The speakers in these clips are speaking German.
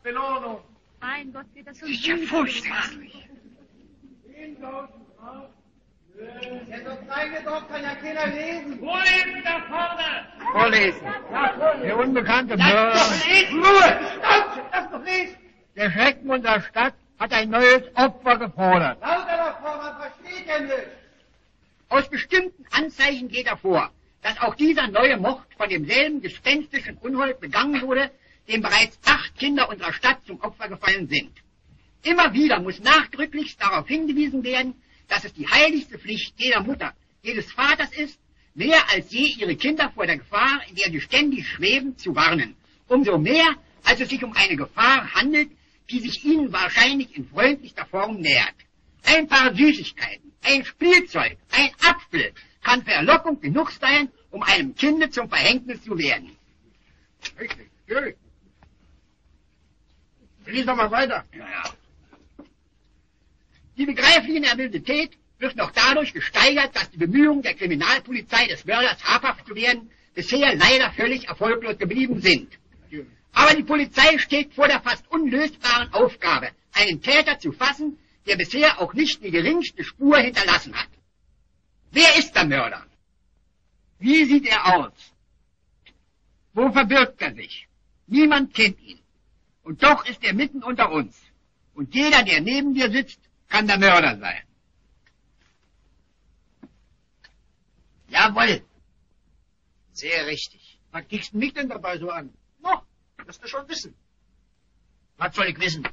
Belohnung. Mein Gott, geht das so ist ja furchtbar. Ja, so kleine Dorf kann ja keiner lesen. Vorlesen da vorne! Vorlesen. Der unbekannte Lass Mörder. doch lesen! Ruhe! Stopp! Lass doch lesen! Der Schrecken unserer Stadt hat ein neues Opfer gefordert. Lauter davor, man versteht ja nicht. Aus bestimmten Anzeichen geht hervor, dass auch dieser neue Mord von demselben gespenstischen Unhold begangen wurde, dem bereits 8 Kinder unserer Stadt zum Opfer gefallen sind. Immer wieder muss nachdrücklich darauf hingewiesen werden, dass es die heiligste Pflicht jeder Mutter, jedes Vaters ist, mehr als je ihre Kinder vor der Gefahr, in der sie ständig schweben, zu warnen. Umso mehr, als es sich um eine Gefahr handelt, die sich ihnen wahrscheinlich in freundlichster Form nähert. Ein paar Süßigkeiten, ein Spielzeug, ein Apfel kann Verlockung genug sein, um einem Kinde zum Verhängnis zu werden. Richtig, natürlich. Lies doch mal weiter. Ja. Die begreifliche Nervosität wird noch dadurch gesteigert, dass die Bemühungen der Kriminalpolizei des Mörders habhaft zu werden bisher leider völlig erfolglos geblieben sind. Aber die Polizei steht vor der fast unlösbaren Aufgabe, einen Täter zu fassen, der bisher auch nicht die geringste Spur hinterlassen hat. Wer ist der Mörder? Wie sieht er aus? Wo verbirgt er sich? Niemand kennt ihn. Und doch ist er mitten unter uns. Und jeder, der neben dir sitzt, kann der Mörder sein. Jawohl. Sehr richtig. Was kickst du mich denn dabei so an? Noch, wirst du schon wissen. Was soll ich wissen?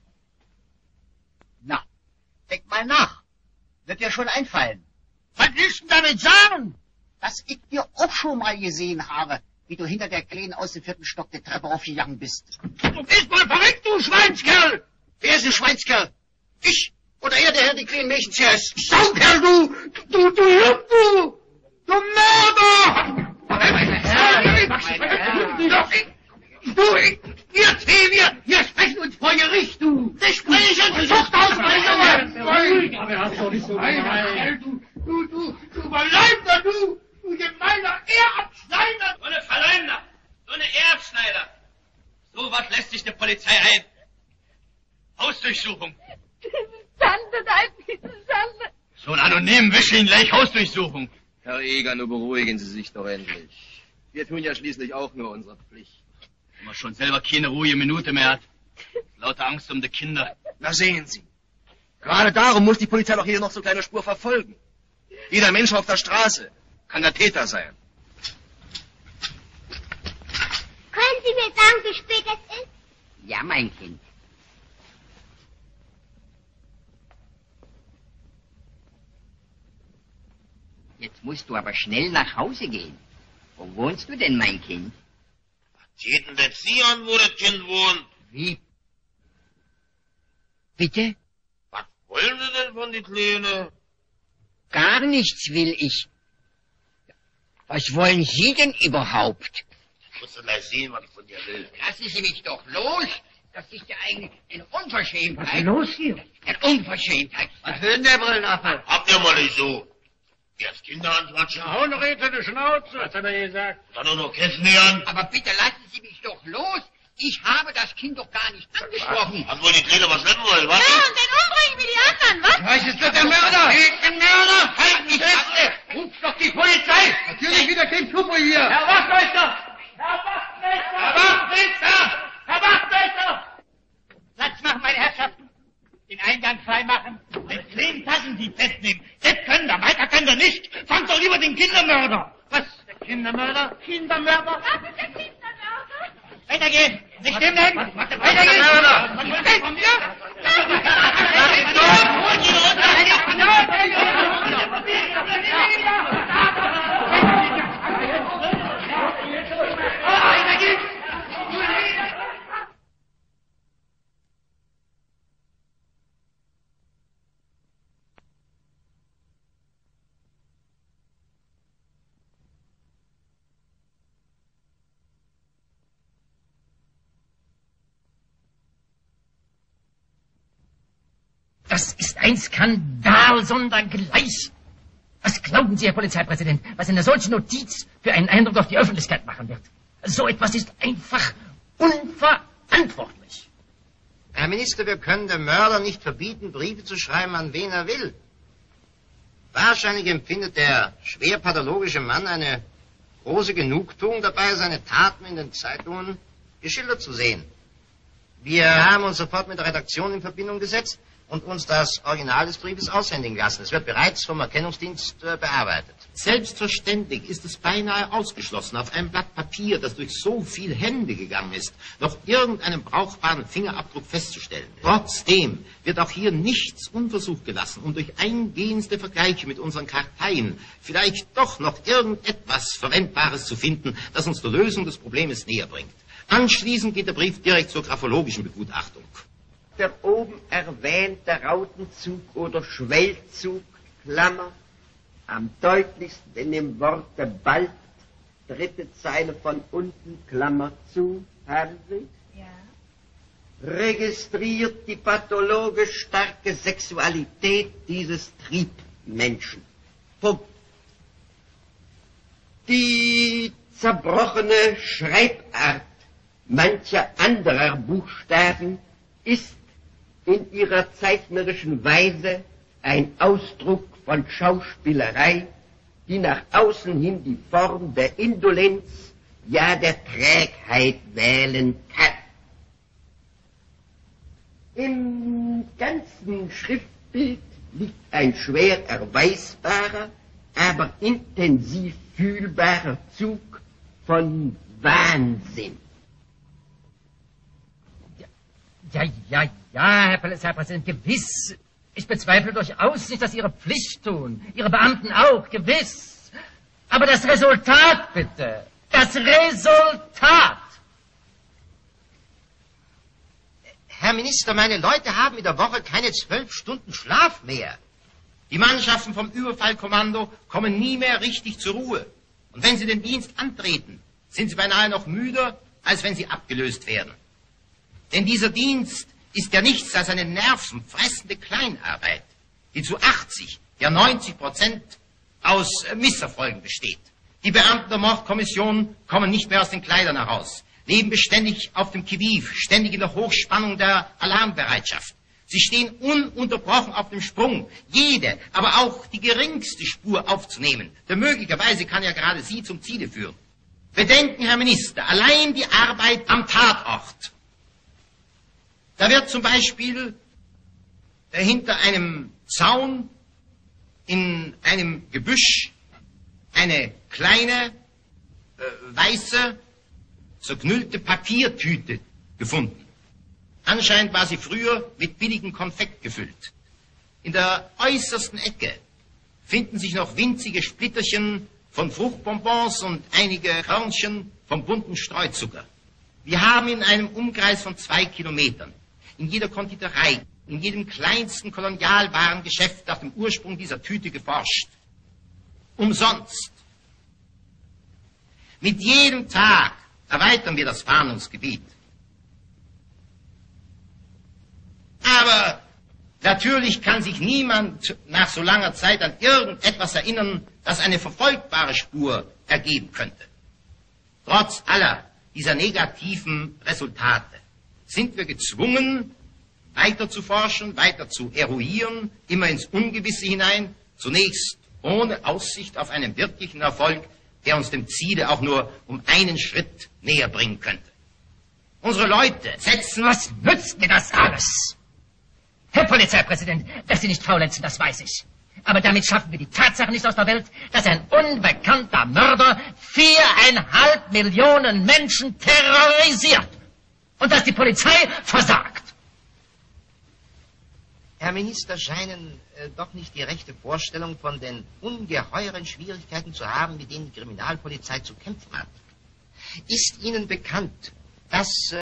Na, denk mal nach. Wird dir schon einfallen. Was willst du damit sagen? Dass ich dir auch schon mal gesehen habe, wie du hinter der Kleinen aus dem 4. Stock der Treppe aufgegangen bist. Du bist wohl verrückt, du Schweinskerl! Wer ist ein Schweinskerl? Ich oder er, der Herr die kleinen Mädchen zuerst? Saukerl, du Mörder! Wir sprechen uns vor Gericht, du! Ich spreche und Zuchtausbrecher! Aber hast doch nicht so du Verleumder, du gemeiner Ehrabschneider! So eine Verleumder! So eine Erbschneider! So was lässt sich die Polizei ein. Hausdurchsuchung. Schande, nein, Schande. So ein anonymen Wischling gleich Hausdurchsuchung. Herr Eger, nur beruhigen Sie sich doch endlich. Wir tun ja schließlich auch nur unsere Pflicht. Wenn man schon selber keine ruhige Minute mehr hat. Lauter Angst um die Kinder. Na sehen Sie. Gerade darum muss die Polizei doch jede noch so kleine Spur verfolgen. Jeder Mensch auf der Straße kann der Täter sein. Können Sie mir sagen, wie spät es ist? Ja, mein Kind. Jetzt musst du aber schnell nach Hause gehen. Wo wohnst du denn, mein Kind? Was geht denn das Sie an, wo das Kind wohnt? Wie? Bitte? Was wollen Sie denn von die Kleine? Gar nichts will ich. Was wollen Sie denn überhaupt? Ich muss doch mal sehen, was ich von dir will. Lassen Sie mich doch los. Das ist ja eigentlich eine Unverschämtheit. Was ist los hier? Eine Unverschämtheit. Was will denn der Brillenaffe? Habt ihr mal nicht so. Erst Kinder anquatschen, Hau noch hinter die Schnauze. Was hat er gesagt? dann nur noch Kästen nähern. Aber bitte lassen Sie mich doch los. Ich habe das Kind doch gar nicht angesprochen. Hat wohl die Kleine was schleppen wollen, was? Ja, und den umbringen wie die anderen, was? Was ist das, der Mörder? Ich bin Mörder. Halt mich fest. Ruf doch die Polizei. Natürlich wieder kein Tupper hier. Herr Wachtmeister! Herr Wachtmeister! Herr Wachtmeister! Herr Wachtmeister! Platz machen, meine Herrschaften. Den Eingang freimachen. Den Lehmtassendieb festnehmen. Das können wir, weiter können wir nicht. Fangt doch lieber den Kindermörder. Was? Der Kindermörder? Kindermörder? Was ist der Kindermörder? Weitergehen! Nicht stehen bleiben! Weitergehen! Mörder? Was ist von dir? Das ist ein Skandal sondergleich. Was glauben Sie, Herr Polizeipräsident, was eine solche Notiz für einen Eindruck auf die Öffentlichkeit machen wird? So etwas ist einfach unverantwortlich. Minister, wir können dem Mörder nicht verbieten, Briefe zu schreiben, an wen er will. Wahrscheinlich empfindet der schwer pathologische Mann eine große Genugtuung dabei, seine Taten in den Zeitungen geschildert zu sehen. Wir haben uns sofort mit der Redaktion in Verbindung gesetzt und uns das Original des Briefes aushändigen lassen. Es wird bereits vom Erkennungsdienst bearbeitet. Selbstverständlich ist es beinahe ausgeschlossen, auf einem Blatt Papier, das durch so viele Hände gegangen ist, noch irgendeinen brauchbaren Fingerabdruck festzustellen. Trotzdem wird auch hier nichts unversucht gelassen, um durch eingehendste Vergleiche mit unseren Karteien vielleicht doch noch irgendetwas Verwendbares zu finden, das uns der Lösung des Problems näher bringt. Anschließend geht der Brief direkt zur graphologischen Begutachtung. Der oben erwähnte Rautenzug oder Schwellzug, Klammer, am deutlichsten in dem Worte bald, dritte Zeile von unten, Klammer zu, haben Sie? Ja. Registriert die pathologisch starke Sexualität dieses Triebmenschen. Punkt. Die zerbrochene Schreibart mancher anderer Buchstaben ist in ihrer zeichnerischen Weise ein Ausdruck von Schauspielerei, die nach außen hin die Form der Indolenz, ja der Trägheit wählen kann. Im ganzen Schriftbild liegt ein schwer erweisbarer, aber intensiv fühlbarer Zug von Wahnsinn. Ja, Herr Polizeipräsident, gewiss. Ich bezweifle durchaus nicht, dass Sie Ihre Pflicht tun. Ihre Beamten auch, gewiss. Aber das Resultat, bitte. Das Resultat! Herr Minister, meine Leute haben in der Woche keine 12 Stunden Schlaf mehr. Die Mannschaften vom Überfallkommando kommen nie mehr richtig zur Ruhe. Und wenn sie den Dienst antreten, sind sie beinahe noch müder, als wenn sie abgelöst werden. Denn dieser Dienst ist ja nichts als eine nervenfressende Kleinarbeit, die zu 80, ja 90% aus Misserfolgen besteht. Die Beamten der Mordkommission kommen nicht mehr aus den Kleidern heraus, leben beständig auf dem Qui-vive, ständig in der Hochspannung der Alarmbereitschaft. Sie stehen ununterbrochen auf dem Sprung, jede, aber auch die geringste Spur aufzunehmen, denn möglicherweise kann ja gerade sie zum Ziele führen. Bedenken, Herr Minister, allein die Arbeit am Tatort. Da wird zum Beispiel hinter einem Zaun in einem Gebüsch eine kleine, weiße, zerknüllte Papiertüte gefunden. Anscheinend war sie früher mit billigem Konfekt gefüllt. In der äußersten Ecke finden sich noch winzige Splitterchen von Fruchtbonbons und einige Körnchen vom bunten Streuzucker. Wir haben in einem Umkreis von 2 Kilometern in jeder Konditorei, in jedem kleinsten Kolonialwarengeschäft nach dem Ursprung dieser Tüte geforscht. Umsonst. Mit jedem Tag erweitern wir das Fahndungsgebiet. Aber natürlich kann sich niemand nach so langer Zeit an irgendetwas erinnern, das eine verfolgbare Spur ergeben könnte. Trotz aller dieser negativen Resultate sind wir gezwungen, weiter zu forschen, weiter zu eruieren, immer ins Ungewisse hinein, zunächst ohne Aussicht auf einen wirklichen Erfolg, der uns dem Ziele auch nur um einen Schritt näher bringen könnte. Unsere Leute setzen... Was nützt mir das alles? Herr Polizeipräsident, dass Sie nicht faulenzen, das weiß ich. Aber damit schaffen wir die Tatsache nicht aus der Welt, dass ein unbekannter Mörder 4,5 Millionen Menschen terrorisiert. Und dass die Polizei versagt. Herr Minister, scheinen doch nicht die rechte Vorstellung von den ungeheuren Schwierigkeiten zu haben, mit denen die Kriminalpolizei zu kämpfen hat. Ist Ihnen bekannt, dass